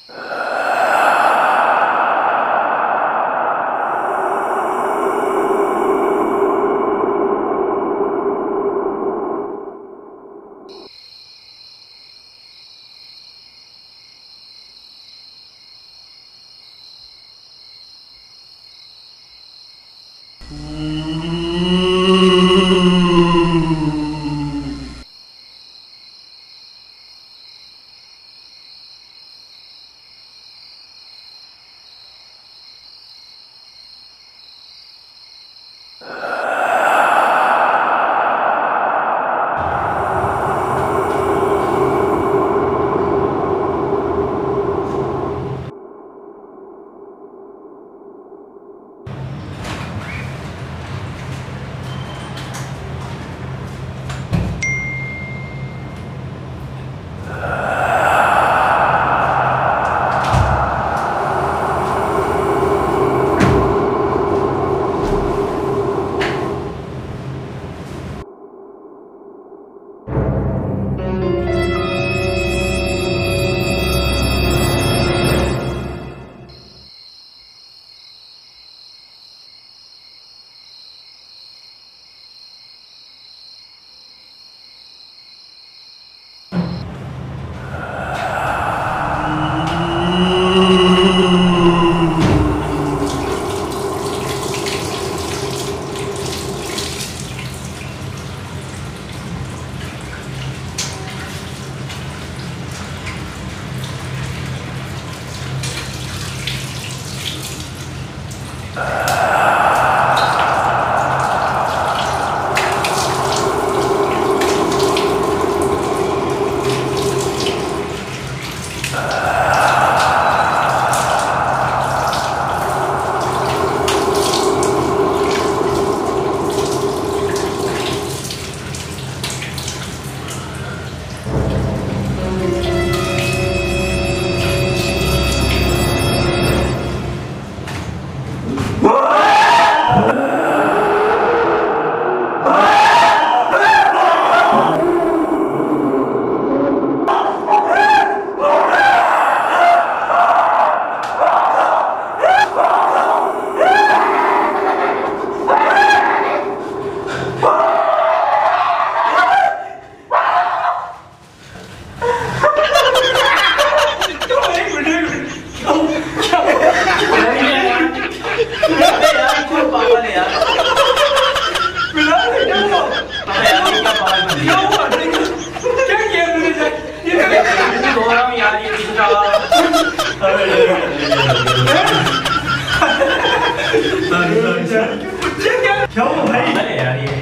क्या हुआ भाई? अरे यार ये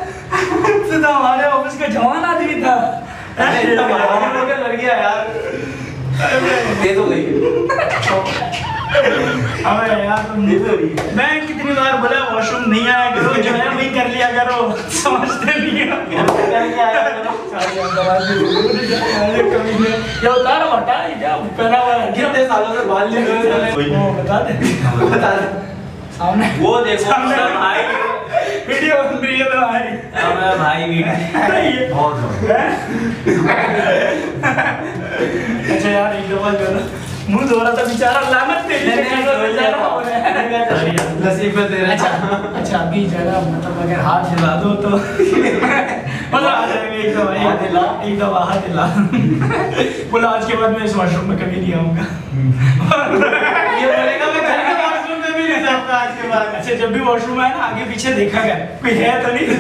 तो हमारे ऑफिस का जवान आदमी था। अरे लड़ गया यार। दे दो गई। अबे यार तुम दे दो रही। मैं कितनी बार बोला वॉशरूम नहीं आया करो, जो है वही कर लिया करो, समझते नहीं हो। ये उतारो हटा, क्या पहना हुआ है? कितने सालों से बाल नहीं धोए? वो बता दे सामने वो देखो सामने भाई वीडियो बन रही है तो भाई हमें भाई वीडियो बहुत अच्छा यार एक दफा जो ना मुंह धो रहा था बेचारा, लानत तेरी नसीब में तेरा। अच्छा अभी जरा मतलब अगर हाथ हिला दो तो मजा आ जाएगा एक दफा हाथ हिला बोला आज के बाद मैं इस वॉशरूम में कभी नहीं आऊंगा। ये बोलेगा मैं घर के वॉशरूम में भी नहीं जाऊंगा आज के बाद। अच्छा जब भी वॉशरूम आए ना आगे पीछे देखा गया कोई है तो नहीं।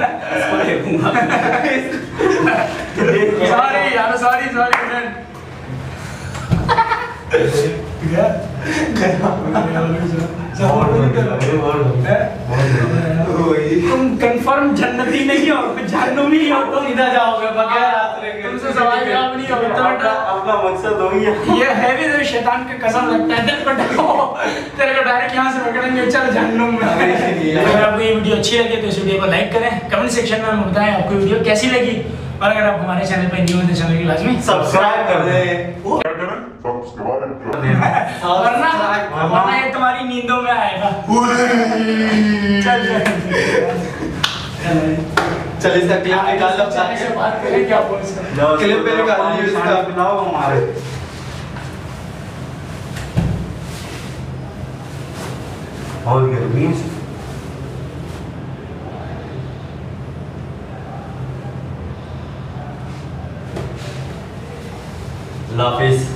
सॉरी यार सॉरी तुम कंफर्म जन्नती नहीं हो, जहन्नुमी हो, तुम इधर जाओगे बगैर तुमसे सवाल जवाब नहीं होगा। अपना मकसद हो गया ये है भी तो शैतान का कसम लगता है तेरे को डायरेक्ट यहाँ से पकड़ेंगे चल जहन्नुम में। अगर आपको ये वीडियो अच्छी लगी तो इस वीडियो को लाइक करें, कमेंट सेक्शन में हमें बताएं आपको वीडियो कैसी लगी, और अगर आप हमारे चैनल पर न्यू हो तो चैनल को लाजमी सब्सक्राइब कर दें वरना ये तुम्हारी नींदों में आएगा। चल इसका क्लिप निकाल लो, से बात करें क्या बोल सकते क्लिप पे निकाल लीजिए इसका बनाओ हमारे बहुत गर्मी है। अल्लाह हाफिज़।